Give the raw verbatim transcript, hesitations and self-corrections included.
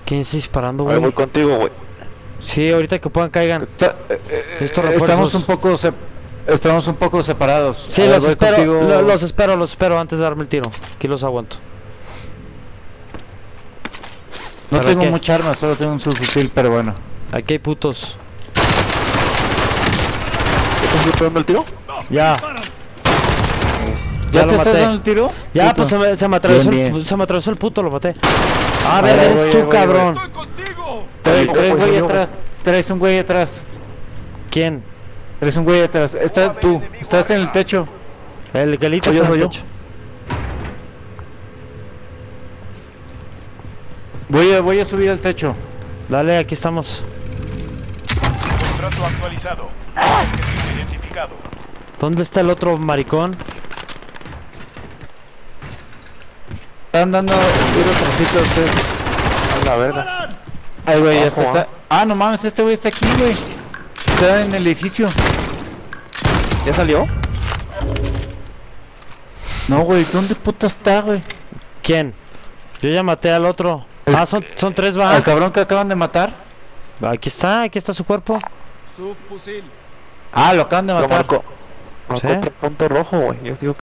¿Quién está disparando, Ahí güey? voy contigo, güey. Sí, ahorita que puedan caigan. Está- eh, eh, Estos estamos refuerzos. un poco sep- estamos un poco separados. Sí, A ver, los voy espero, contigo. lo- los espero, los espero antes de darme el tiro. Aquí los aguanto. No ¿Para tengo qué? mucha arma, solo tengo un subfusil, pero bueno. Aquí hay putos. ¿Estás disparando el tiro? Ya. ¿Ya, lo te estás maté. dando el tiro? Ya, Puto. pues se me, se me atravesó Bien, el, bien. se me atravesó el puto, lo maté. Ah, Vale, ver, voy, eres voy, tú, voy, cabrón. Traes, Ojo, traes ojo, güey ojo. atrás. Traes un güey atrás. ¿Quién? Traes un güey atrás. Estás tú. Estás en el techo. El galito Soy yo, está en soy el yo. techo. Voy a, voy a subir al techo. Dale, aquí estamos. Contrato actualizado. Objetivo identificado. ¿Dónde está el otro maricón? Están dando duro trocito a usted. A la verga. Ay, güey, ya Ojo, se está. Ah, no mames, este güey está aquí, güey. Está en el edificio. ¿Ya salió? No, güey, ¿dónde puta está, güey? ¿Quién? Yo ya maté al otro. El- Ah, son, son tres, va. Al cabrón que acaban de matar. Aquí está, aquí está su cuerpo. Subfusil. Ah, lo acaban de Lo matar. marcó. Marcó ¿Sí? otro punto rojo, güey. Yo digo